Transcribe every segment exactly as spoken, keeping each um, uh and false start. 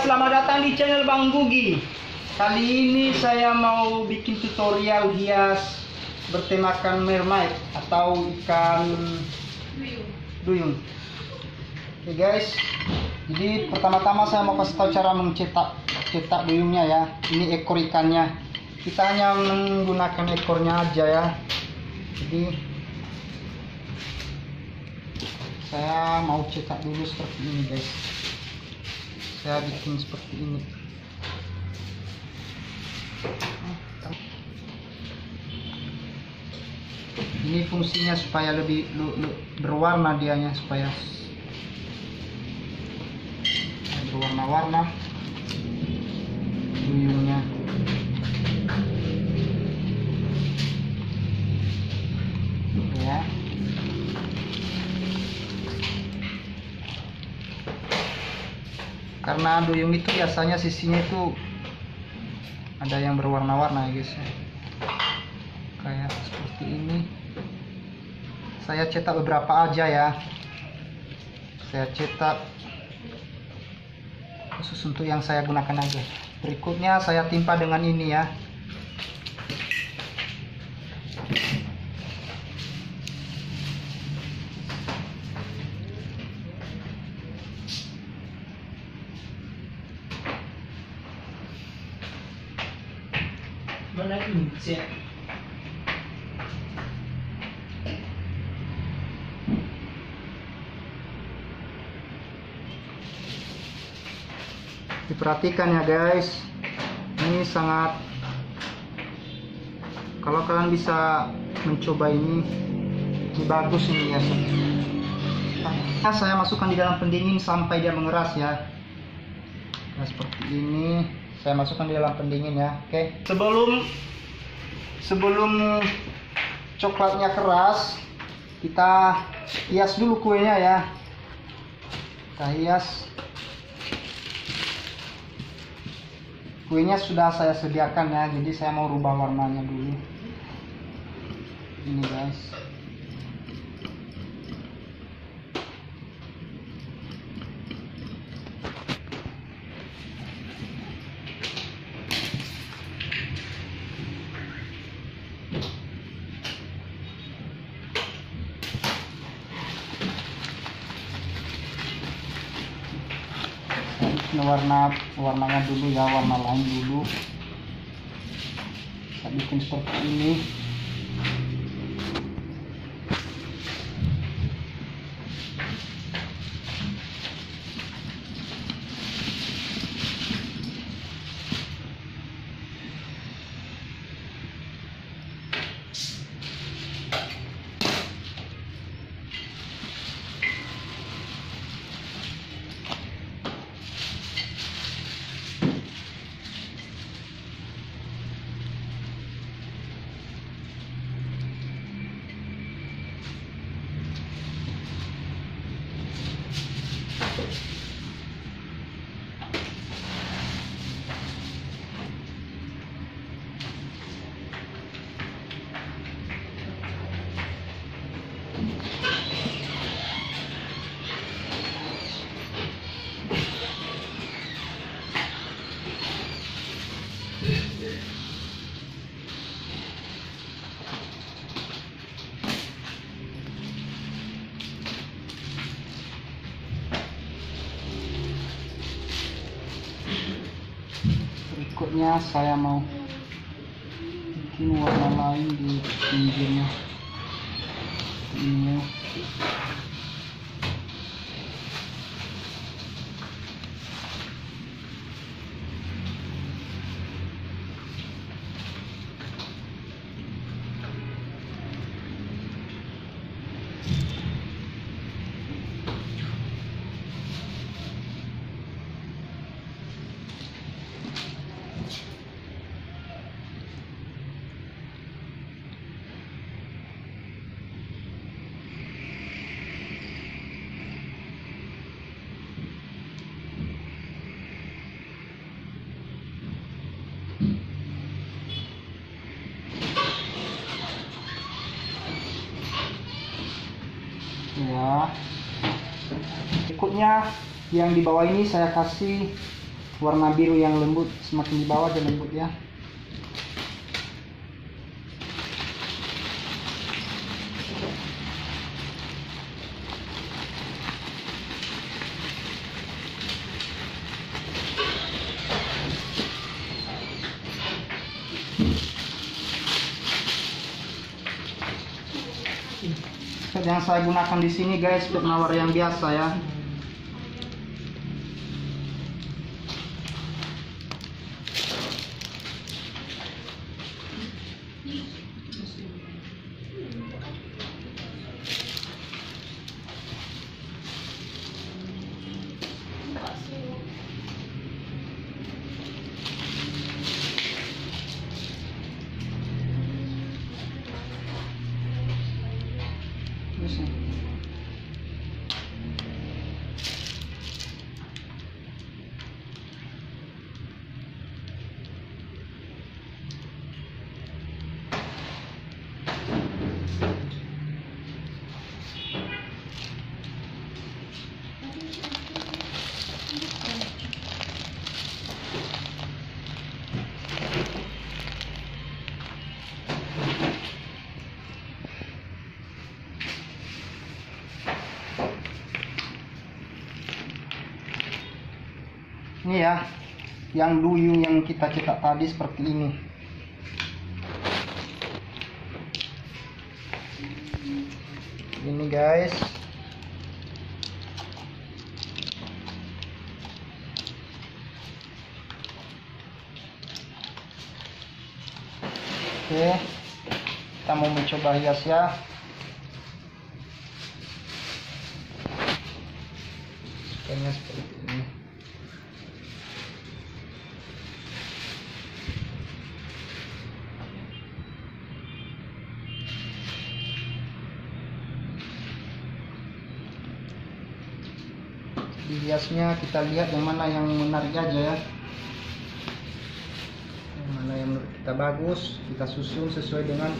selamat datang di channel Bang Bugi. Kali ini saya mau bikin tutorial hias bertemakan mermaid atau ikan duyung. Oke guys, jadi pertama-tama saya mau kasih tahu cara mencetak cetak duyungnya ya. Ini ekor ikannya. Kita hanya menggunakan ekornya aja ya. Jadi saya mau cetak dulu seperti ini guys. Saya bikin seperti ini. Ini fungsinya supaya lebih lu, lu, berwarna dianya, supaya berwarna-warna duyungnya. Ya. Karena duyung itu biasanya sisinya itu ada yang berwarna-warna ya guys ya. Kayak seperti ini. Saya cetak beberapa aja ya. Saya cetak khusus untuk yang saya gunakan aja. Berikutnya saya timpa dengan ini ya. Mana ini sih? Diperhatikan ya guys, ini sangat, kalau kalian bisa mencoba ini, ini bagus ini ya. Nah, saya masukkan di dalam pendingin sampai dia mengeras ya. Nah, seperti ini saya masukkan di dalam pendingin ya. Oke, sebelum sebelum coklatnya keras, kita hias dulu kuenya ya. Kita hias. Kuenya sudah saya sediakan ya, jadi saya mau rubah warnanya dulu. Ini guys. warna warnanya dulu ya, warna lain dulu. Saya bikin seperti ini. Berikutnya saya mau bikin warna lain di pinggirnya. Ini. Ya, berikutnya yang di bawah ini saya kasih warna biru yang lembut, semakin di bawah dia lembut ya. Yang saya gunakan di sini guys, pet mawar yang biasa ya. Ini ya, yang duyung yang kita cetak tadi seperti ini. Ini guys. Oke, kita mau mencoba hias ya. Kayaknya seperti ini. Hiasnya kita lihat yang mana yang menarik aja ya, yang mana yang menurut kita bagus, kita susun sesuai dengan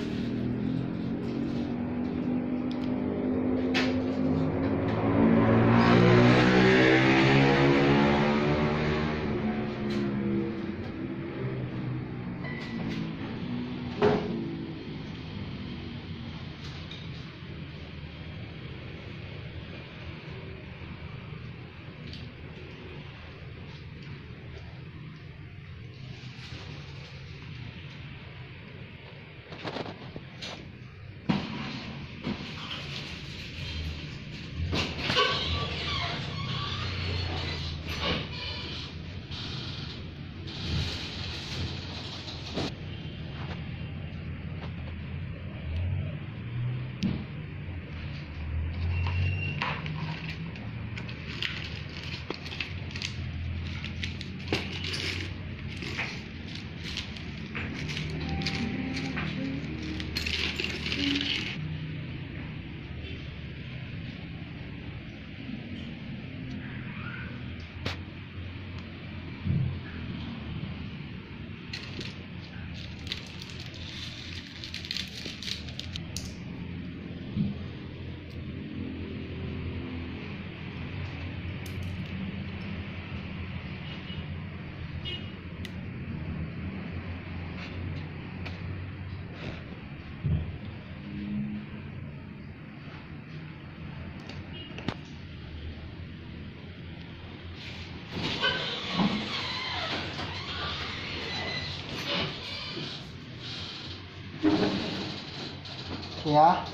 ya.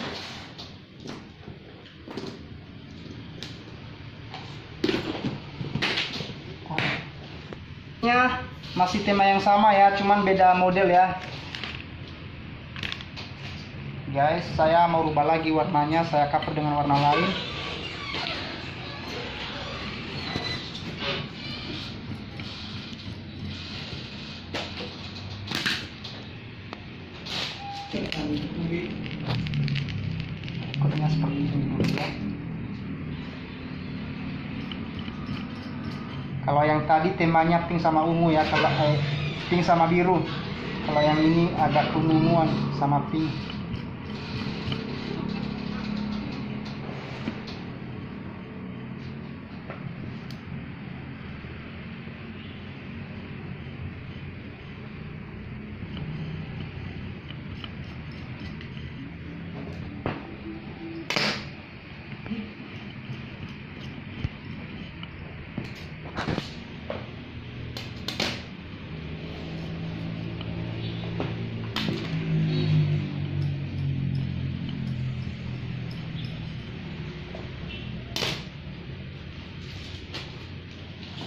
Ya, masih tema yang sama ya, cuman beda model ya. Guys, saya mau rubah lagi warnanya, saya cover dengan warna lain. Kodenya seperti ini dulu ya. Kalau yang tadi temanya pink sama ungu ya, kalau eh, pink sama biru. Kalau yang ini agak ungu-unguan sama pink.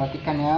Perhatikan ya.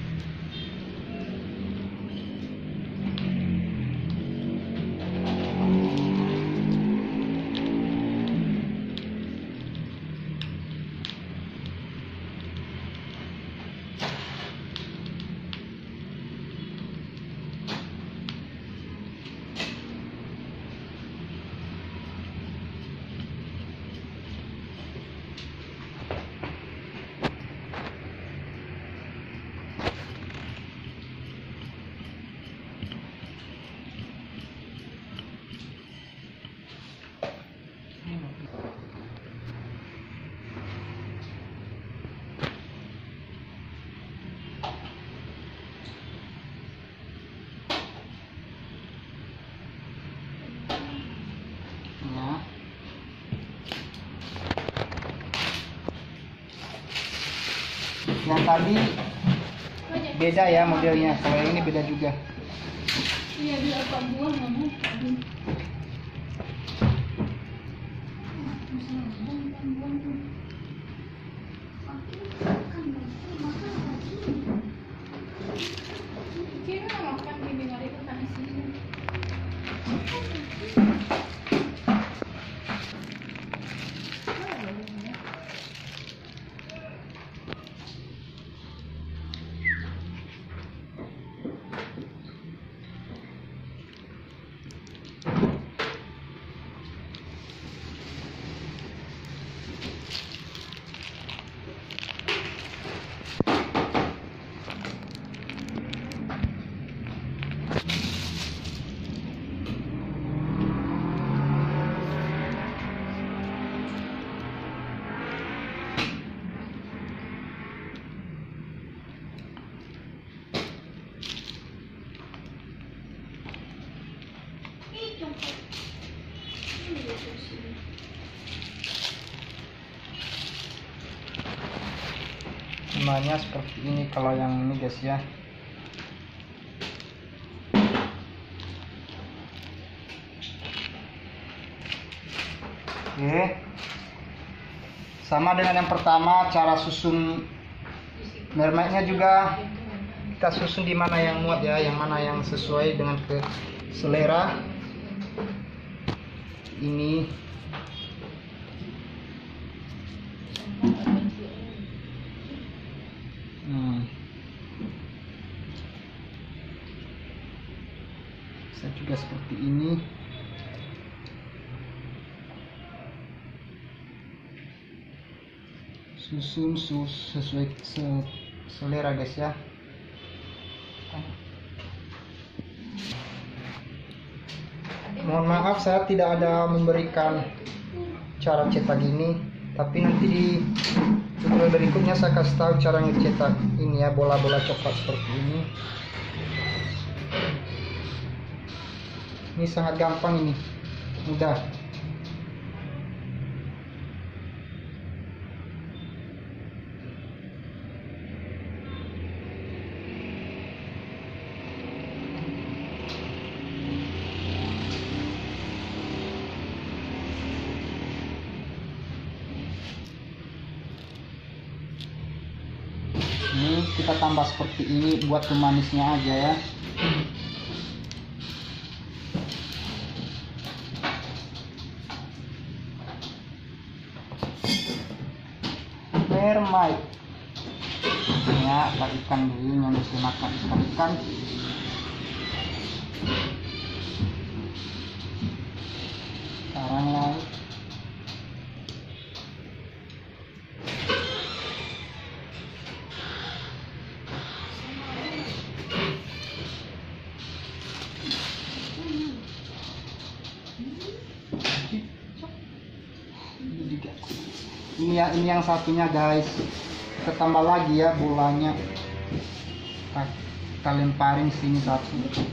Ya. Yang tadi beda ya modelnya, kalau yang ini beda juga. Iya, dia apa buang kamu? Semuanya seperti ini kalau yang ini guys ya. Oke, sama dengan yang pertama, cara susun mermaidnya juga kita susun di mana yang muat ya, yang mana yang sesuai dengan ke selera ini. Hmm. Bisa juga seperti ini. Susun sus, sesuai se, selera guys ya. Mohon maaf saya tidak ada memberikan cara cetak ini, tapi nanti di tutorial berikutnya saya kasih tahu cara ngecetak ini ya, bola-bola coklat seperti ini. Ini sangat gampang, ini mudah. Ini kita tambah seperti ini buat pemanisnya aja ya. Mermaid ya, ikan dulu yang bisa makan ikan-ikan. Karang laut. Ini ya, ini yang satunya guys, kita tambah lagi ya bolanya, kita, kita lemparin sini satu.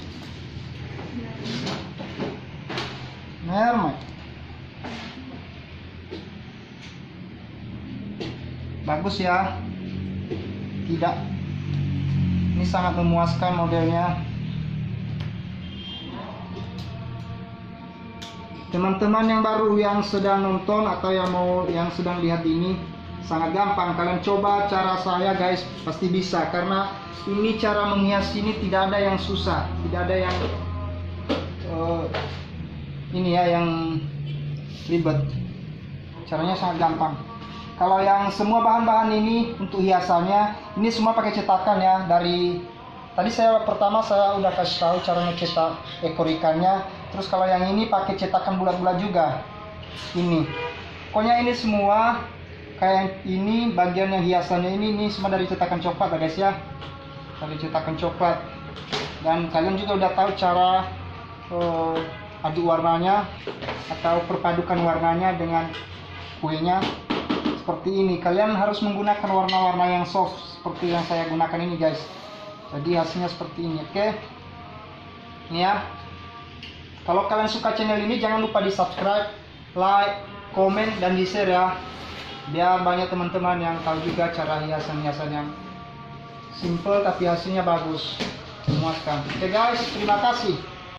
Mermaid bagus ya, tidak, ini sangat memuaskan modelnya. Teman-teman yang baru yang sedang nonton atau yang mau yang sedang lihat ini, sangat gampang. Kalian coba cara saya guys, pasti bisa. Karena ini cara menghias ini tidak ada yang susah, tidak ada yang uh, ini ya yang ribet. Caranya sangat gampang. Kalau yang semua bahan-bahan ini untuk hiasannya, ini semua pakai cetakan ya. Dari tadi saya pertama saya udah kasih tahu cara ngecetak ekor ikannya. Terus kalau yang ini pakai cetakan bulat-bulat juga. Ini, pokoknya ini semua kayak ini bagian yang hiasannya ini, ini semua dari cetakan coklat ya guys ya. Dari cetakan coklat. Dan kalian juga udah tahu cara uh, aduk warnanya atau perpadukan warnanya dengan kuenya seperti ini. Kalian harus menggunakan warna-warna yang soft seperti yang saya gunakan ini guys. Jadi hasilnya seperti ini, oke. Ini ya. Kalau kalian suka channel ini jangan lupa di subscribe, like, komen, dan di share ya. Biar banyak teman-teman yang tahu juga cara hiasan-hiasan yang simple tapi hasilnya bagus, memuaskan. Oke guys, terima kasih.